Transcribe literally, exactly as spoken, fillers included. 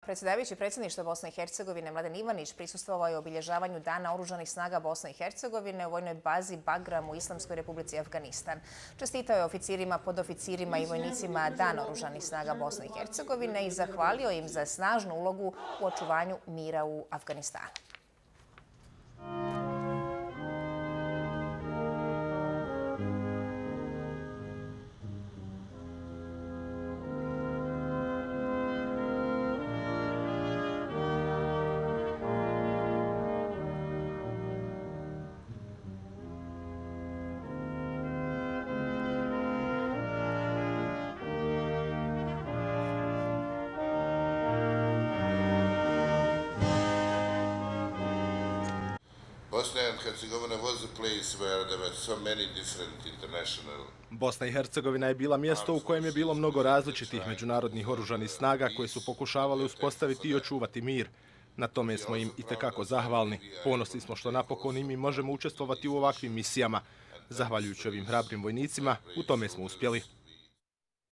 Predsjedavajući predsjedništva Bosne i Hercegovine Mladen Ivanić prisustvovao je obilježavanju Dana oružanih snaga Bosne i Hercegovine u vojnoj bazi Bagram u Islamskoj Republici Afganistan. Čestitao je oficirima, podoficirima i vojnicima Dan oružanih snaga Bosne i Hercegovine i zahvalio im za snažnu ulogu u očuvanju mira u Afganistanu. Bosnia and Herzegovina was a place where there were so many different international. Bosna i Hercegovina je bila mjesto u kojem je bilo mnogo različitih međunarodnih oružanih snaga koje su pokušavali uspostaviti i očuvati mir. Na tome smo im itekako zahvalni. Ponosni smo što napokon i mi možemo učestvovati u ovakvim misijama. Zahvaljujući ovim hrabrim vojnicima, u tome smo uspjeli.